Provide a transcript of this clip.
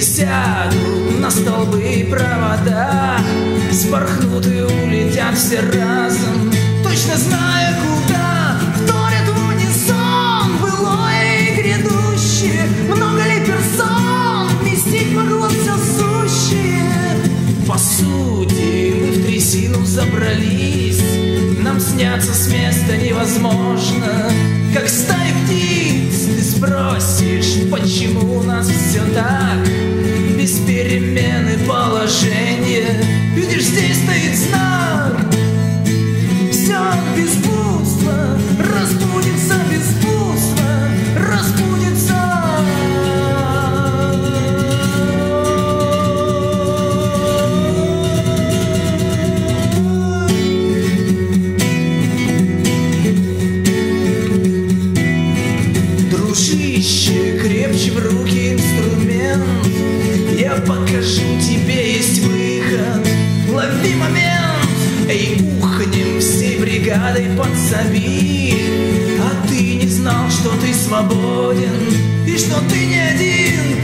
Присядут на столбы и провода, спорхнут и улетят все разом, точно зная куда. Вторят в унисон былое и грядущее. Много ли персон вместить могло все сущее? По сути, мы в трясину забрались, нам сняться с места невозможно. Как стая птиц ты спросишь, почему у нас все так, без перемены положения. Видишь, здесь стоит знак. Все беспутство разбудится, беспутство разбудится. Дружище, крепче в руки инструмент, я покажу тебе, есть выход. Лови момент, эй, ухнем всей бригадой, подсоби. А ты не знал, что ты свободен и что ты не один.